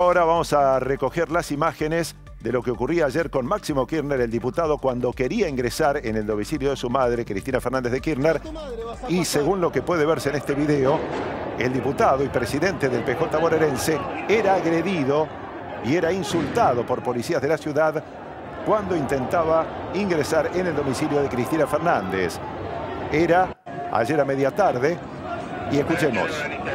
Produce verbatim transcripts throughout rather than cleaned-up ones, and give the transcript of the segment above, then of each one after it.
Ahora vamos a recoger las imágenes de lo que ocurría ayer con Máximo Kirchner, el diputado, cuando quería ingresar en el domicilio de su madre, Cristina Fernández de Kirchner. Y según lo que puede verse en este video, el diputado y presidente del P J bonaerense era agredido y era insultado por policías de la ciudad cuando intentaba ingresar en el domicilio de Cristina Fernández. Era ayer a media tarde y escuchemos.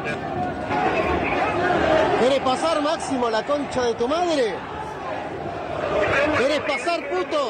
¿Querés pasar, Máximo, la concha de tu madre? ¿Querés pasar, puto?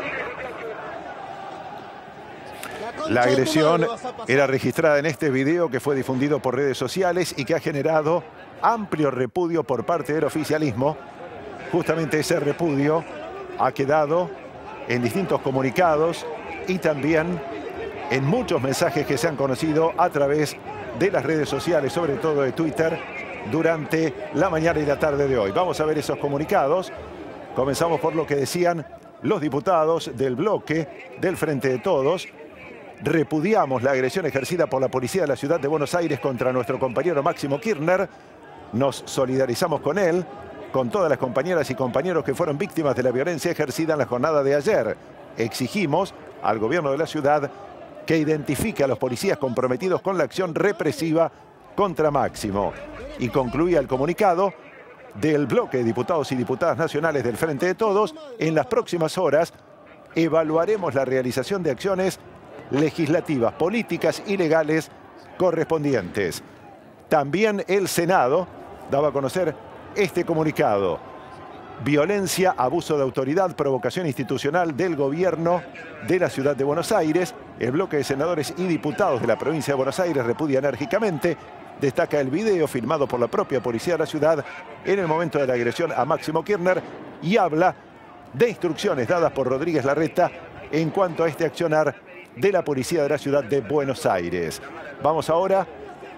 La, la agresión era registrada en este video que fue difundido por redes sociales y que ha generado amplio repudio por parte del oficialismo. Justamente ese repudio ha quedado en distintos comunicados y también en muchos mensajes que se han conocido a través de las redes sociales, sobre todo de Twitter, durante la mañana y la tarde de hoy. Vamos a ver esos comunicados. Comenzamos por lo que decían los diputados del bloque del Frente de Todos. Repudiamos la agresión ejercida por la policía de la ciudad de Buenos Aires contra nuestro compañero Máximo Kirchner. Nos solidarizamos con él, con todas las compañeras y compañeros que fueron víctimas de la violencia ejercida en la jornada de ayer. Exigimos al gobierno de la ciudad que identifique a los policías comprometidos con la acción represiva contra Máximo. Y concluía el comunicado del bloque de diputados y diputadas nacionales del Frente de Todos. En las próximas horas evaluaremos la realización de acciones legislativas, políticas y legales correspondientes. También el Senado daba a conocer este comunicado. Violencia, abuso de autoridad, provocación institucional del gobierno de la ciudad de Buenos Aires. El bloque de senadores y diputados de la provincia de Buenos Aires repudia enérgicamente. Destaca el video filmado por la propia policía de la ciudad en el momento de la agresión a Máximo Kirchner y habla de instrucciones dadas por Rodríguez Larreta en cuanto a este accionar de la policía de la ciudad de Buenos Aires. Vamos ahora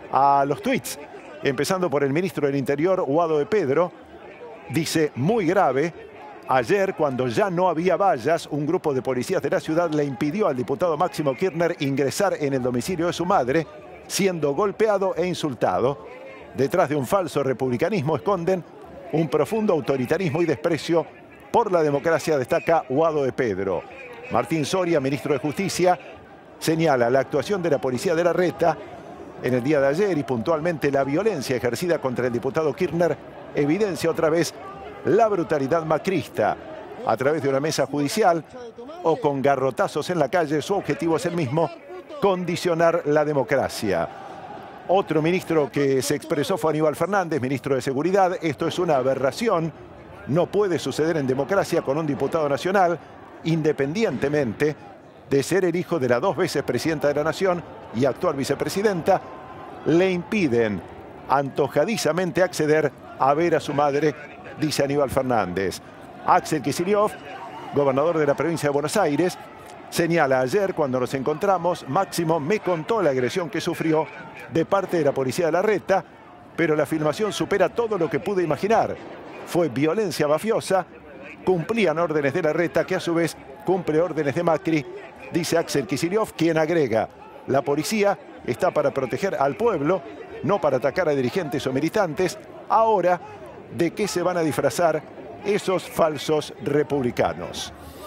a los tweets, empezando por el ministro del Interior, Guado de Pedro. Dice: muy grave, ayer cuando ya no había vallas, un grupo de policías de la ciudad le impidió al diputado Máximo Kirchner ingresar en el domicilio de su madre, siendo golpeado e insultado. Detrás de un falso republicanismo esconden un profundo autoritarismo y desprecio por la democracia, destaca Guado de Pedro. Martín Soria, ministro de Justicia, señala la actuación de la policía de Larreta en el día de ayer y puntualmente la violencia ejercida contra el diputado Kirchner evidencia otra vez la brutalidad macrista. A través de una mesa judicial o con garrotazos en la calle, su objetivo es el mismo: condicionar la democracia. Otro ministro que se expresó fue Aníbal Fernández, ministro de Seguridad. Esto es una aberración. No puede suceder en democracia con un diputado nacional, independientemente de ser el hijo de la dos veces presidenta de la Nación y actual vicepresidenta. Le impiden antojadizamente acceder a ver a su madre, dice Aníbal Fernández. Axel Kicillof, gobernador de la provincia de Buenos Aires, señala: ayer cuando nos encontramos, Máximo me contó la agresión que sufrió de parte de la policía de Larreta, pero la filmación supera todo lo que pude imaginar. Fue violencia mafiosa, cumplían órdenes de Larreta, que a su vez cumple órdenes de Macri, dice Axel Kicillof, quien agrega: la policía está para proteger al pueblo, no para atacar a dirigentes o militantes. Ahora, ¿de qué se van a disfrazar esos falsos republicanos?